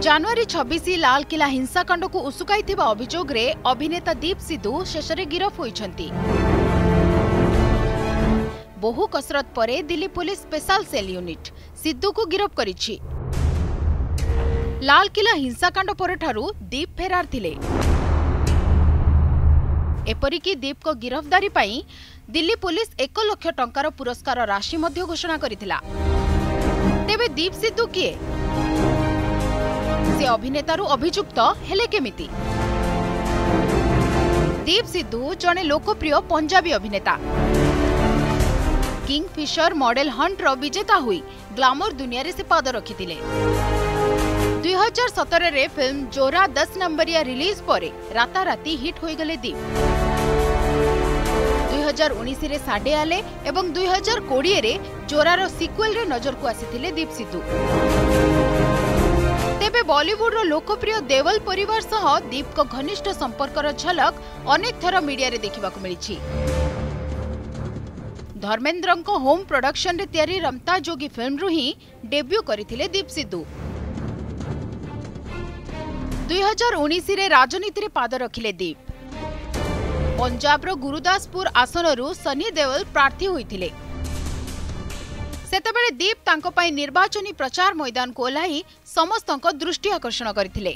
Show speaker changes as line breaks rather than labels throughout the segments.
जनवरी 26 लालकिला हिंसाकांड को उसुकाइथिबा अभियोग रे अभिनेता दीप सिद्धू शेषरे गिरफ होइछंती। बहु कसरत परे Delhi police special cell unit Sidhu को गिरफ करिछि। लालकिला हिंसाकांड परठारु दीप फेरार थिले। एपरिकी दीप को गिरफ्तारी पाई दिल्ली पुलिस 1 लाख टंकार पुरस्कार राशि मध्य घोषणा करिथिला। तेबे दीप सिद्धू किए? से अभिनेतारू अभियुक्त हेले केमिति? दीप सिद्धू जने लोकप्रिय पंजाबी अभिनेता। किंगफिशर मॉडल हंट रो विजेता हुई ग्लैमर दुनिया रे से पाद रखिथिले। 2017 रे फिल्म जोरा 10 नंबरिया रिलीज परे राताराती हिट होई गले दीप। 2019 रे साडे आले एवं 2020 रे जोरार सिक्वेल रे नजर को आसीथिले दीप सिद्धू। तेबे बॉलीवुड रो लोकप्रिय देवल परिवार सह दीप को घनिष्ठ संपर्कर झलक अनेक थर मीडिया रे देखिबा को मिलिछि। धर्मेंद्र को होम प्रोडक्शन रे तैयारी रमता जोगी फिल्म रु ही डेब्यू करिथिले दीप सिद्धू। 2019 रे राजनीति रे पाद रखिले दीप। पंजाब रो गुरुदासपुर आसनरू सनी देओल प्रार्थी होइथिले। सेतेबेले दीप तांको पाई निर्वाचनी प्रचार मैदान को ओह्लाई समस्तक दृष्टि आकर्षण करथिले।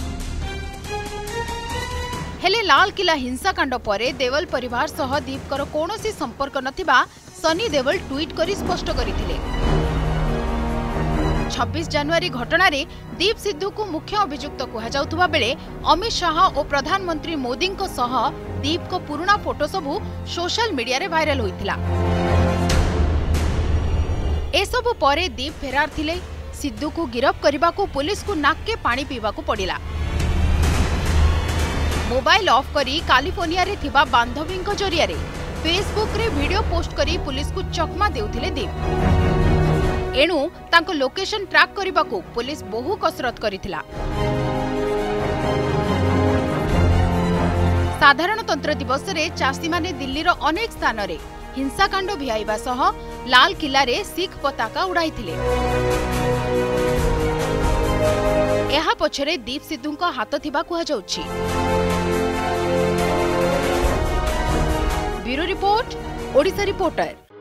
हेले लालकिला हिंसाकांड परे देवल परिवार सह दीपकर कोनोसी संपर्क नथिबा सनी देओल ट्वीट करी स्पष्ट करिथिले। 26 जनवरी घटना रे दीप सिद्धू को मुख्य अभियुक्त कुहा जाउथुबा बेले अमित शाह और प्रधानमंत्री मोदी को सह दीप को पुराना फोटो सबू सोशल मीडिया रे वायरल होइथिला। एसबु परे दीप फेरार थिले। सिद्धू को गिरफ करने को पुलिस को नाके पानी पीवा को पड़िला। मोबाइल ऑफ करी कैलिफोर्निया रे थिबा बांधवी जरिया रे फेसबुक रे वीडियो पोस्ट करी पुलिस को चकमा देउथिले दीप। एणु तांको लोकेशन ट्रैक करने को पुलिस बहु कसरत करिथिला। साधारणतंत्र दिवस रे चाषी माने दिल्ली रो अनेक स्थान रे हिंसाकांड भियाइबा सह लाल किला रे सिख पताका उड़ाइथिले। एहा पछरे दीप सिद्धू को हाथ थिबा कुहा जाउछि। Bureau report, Odisha reporter.